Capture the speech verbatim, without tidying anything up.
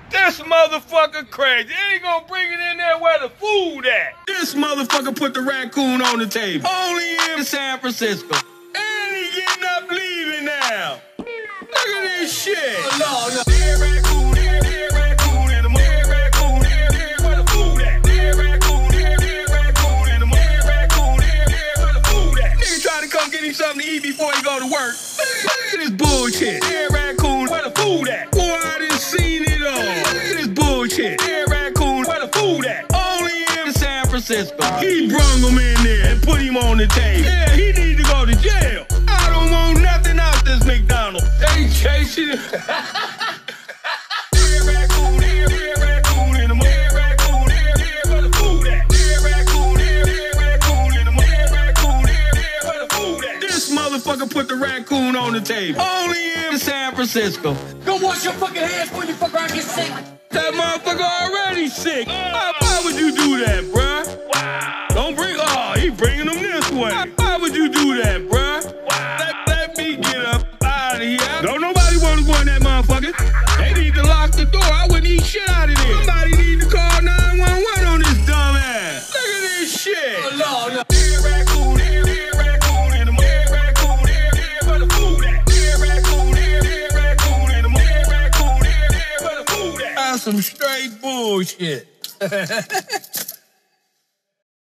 This motherfucker crazy. He ain't gonna bring it in there where the food at. This motherfucker put the raccoon on the table. Only in San Francisco. And he getting up leaving now. Look at this shit. Oh, no, no. Dead raccoon, dead, dead raccoon in the dead raccoon, dead, dead, where the food at? Dead raccoon, dead, dead raccoon in the dead raccoon, dead, dead, where the food at? Nigga trying to come get him something to eat before he go to work. Look at this bullshit. Dead raccoon, where the food at? Boy, I done seen it all. Look at this bullshit. Dead raccoon, where the food at? Only in San Francisco. He brung him in there and put him on the table. Yeah, he need to go to jail. I don't want nothing out this McDonald. They chasing him. Dead raccoon, dead, dead raccoon in the dead raccoon, dead, dead, where the food at? Dead raccoon, dead, dead raccoon in the dead raccoon, dead, dead, where the food at? This motherfucker put the raccoon on the table. Only in San Francisco. Go wash your fucking hands before you fuck around and get sick. That motherfucker already sick. Why, why would you do that, bruh? Wow. Don't bring, oh, he bringing them this way. Why, why would you do that, bruh? Wow. Let, let me get up out of here. Don't nobody want to go in that motherfucker. They need to lock the door. I wouldn't eat shit out of there. Somebody need to call nine one one on this dumb ass. Look at this shit. Oh, no, no. Dead raccoon, dead, dead raccoon in the dead raccoon, dead, dead, where the food at? Dead raccoon, dead, dead raccoon in the dead raccoon, dead, dead, where the food at? That's some straight bullshit.